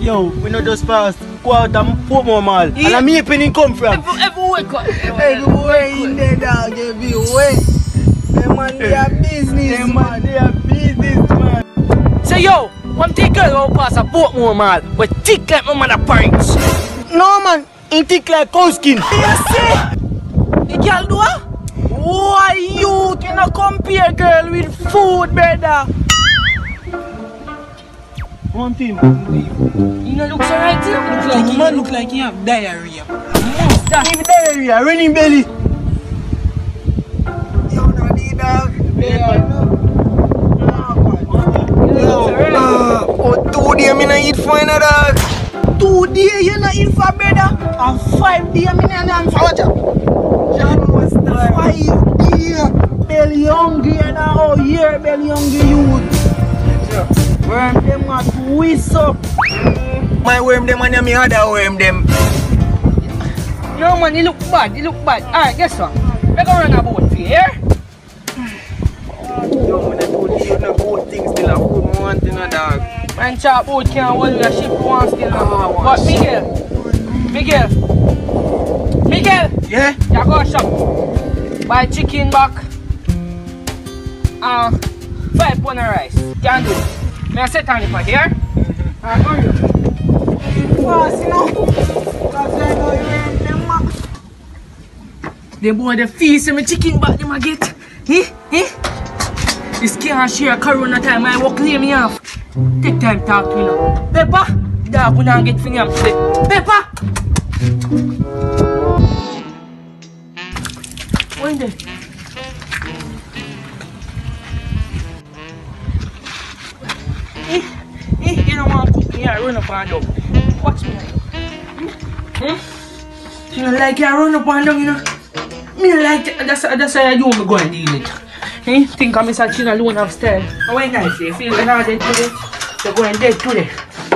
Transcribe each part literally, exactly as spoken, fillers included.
Yo, we not just fast. Go out and put more mal. Yeah. And I'm here penny come from. Everywhere, everywhere in there, dog. Everywhere. Them man they are business. Them man they are business, man. Say yo, one thing girl go pass a boat more mal. We thick like my mother parents. No man, he thick like cow skin. You see? The girl do what? Why you cannot compare girl with food, brother? One thing. You know look so right here? Look like you man look like you have diarrhea. That even diarrhea, running belly. Yo, no need dog. Yeah, no. Oh, two days I not eat for no dog. Two days you not eat for brother. And five days I not eat for watch out. Five days. Belly hungry and now here belly hungry youth. Worm them a twist up. My worm them and me other worm them. No man, he look bad, he look bad. Alright, guess what? We're gonna run a boat for you, yeah? Yo, man, I told you no boat things still have good want in a dog. Man, chop boat can't hold a ship one still. Oh, but Miguel, Miguel, Miguel, yeah? You go shop. Buy chicken back. Uh, five pound of rice. Can do it. May I set on it for here? Mm-hmm. Alright, hurry up. Fast, you know? Because I know you ain't them, man. The boy, the feast and my chicken back, them a get. Eh? Eh? This can't share corona time, I walk lay me off. Take time talk to me now. Pepper, dog, we don't get for him today. Pepper! What is it? Eh, eh, you don't want to cook me here, run up and down. Watch me. Hmm? You don't like you run up and down, you know? Me don't like that, that's, that's why I do me go and deal it. Eh? Think I'm Mister Chin alone of style. And when I say, feel like I'm dead today, you're going dead today.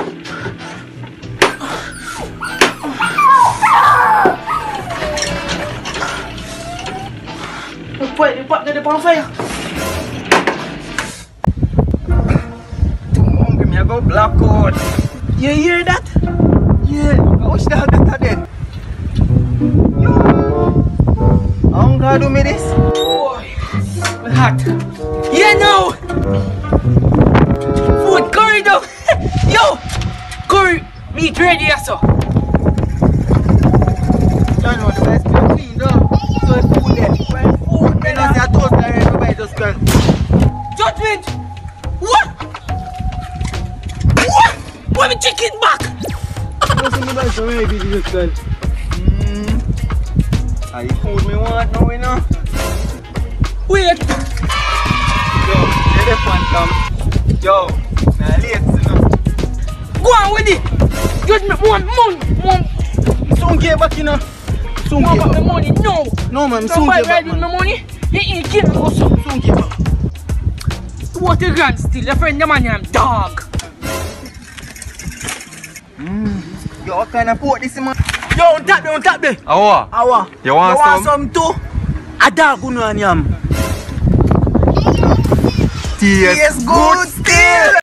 Look, boy, the pot is on fire. I go black out. You hear that? Yeah. I wish the hell that dead. Yo. I'm gonna do me this. Boy, we're hot. Yeah, no. Food curry though. Yo, curry meat ready, yes sir. You know the best thing clean though. So it's food there. Well, food there. You know, say toast there. Everybody just go. Judgment. What? What? Where my chicken back? Mm. I food me want now, you know. Wait. Yo, let the fun come. Yo, now late, you know. Go on with it. Judgment, one, one, one. Soon get back, you know. Soon More get about back. the money, no. No, man, So soon if I get back, ride with man. my money, you ain't kidding us. Soon get back. What a grand still, your friend, the man, I'm dog. Mm. Yo, what kind of pork this, man? Yo, on tap there, on tap there. Awa. Awa. You want you some? want some too? A dog gonna yam. Taste good still.